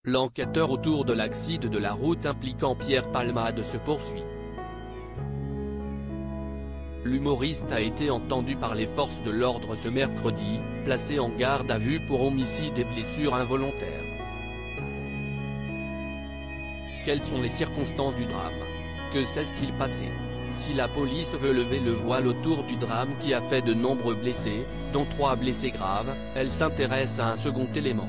l'enquêteur autour de l'accident de la route impliquant Pierre Palmade se poursuit. L'humoriste a été entendu par les forces de l'ordre ce mercredi, placé en garde à vue pour homicide et blessures involontaires. Quelles sont les circonstances du drame? Que s'est-il passé? Si la police veut lever le voile autour du drame qui a fait de nombreux blessés, dont 3 blessés graves, elle s'intéresse à un second élément.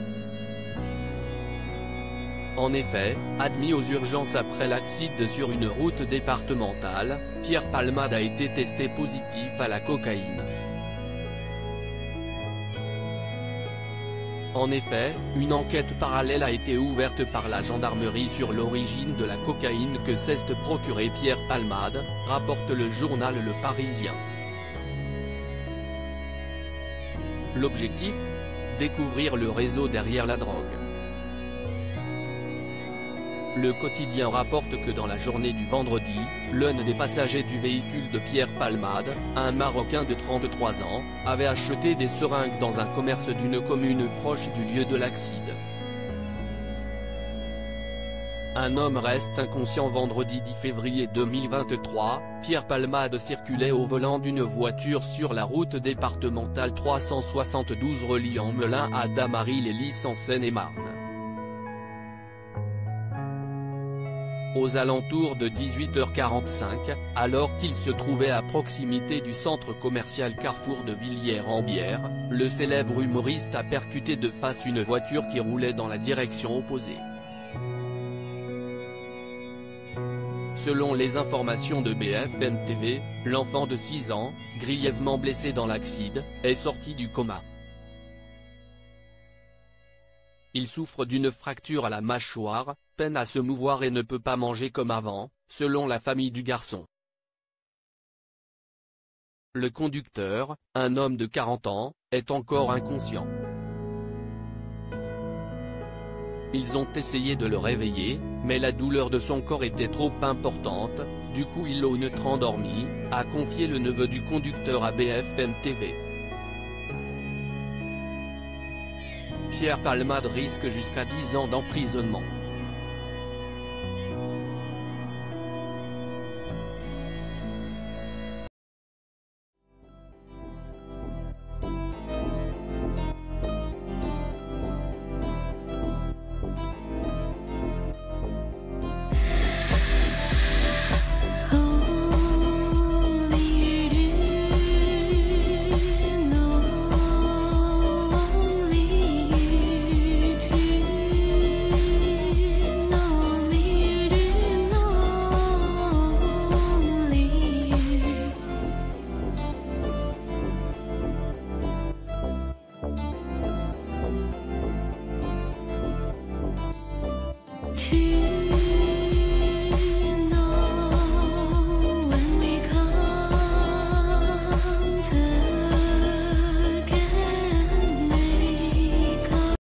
En effet, admis aux urgences après l'accident sur une route départementale, Pierre Palmade a été testé positif à la cocaïne. En effet, une enquête parallèle a été ouverte par la gendarmerie sur l'origine de la cocaïne que s'est procuré Pierre Palmade, rapporte le journal Le Parisien. L'objectif? Découvrir le réseau derrière la drogue. Le quotidien rapporte que dans la journée du vendredi, l'un des passagers du véhicule de Pierre Palmade, un Marocain de 33 ans, avait acheté des seringues dans un commerce d'une commune proche du lieu de l'accident. Un homme reste inconscient vendredi 10 février 2023, Pierre Palmade circulait au volant d'une voiture sur la route départementale 372 reliant Melun à Damary-les-Lys en Seine-et-Marne. Aux alentours de 18h45, alors qu'il se trouvait à proximité du centre commercial Carrefour de Villiers-en-Bière, le célèbre humoriste a percuté de face une voiture qui roulait dans la direction opposée. Selon les informations de BFM TV, l'enfant de 6 ans, grièvement blessé dans l'accident, est sorti du coma. Il souffre d'une fracture à la mâchoire, peine à se mouvoir et ne peut pas manger comme avant, selon la famille du garçon. Le conducteur, un homme de 40 ans, est encore inconscient. Ils ont essayé de le réveiller, mais la douleur de son corps était trop importante, du coup ils l'ont endormi, a confié le neveu du conducteur à BFM TV. Pierre Palmade risque jusqu'à 10 ans d'emprisonnement.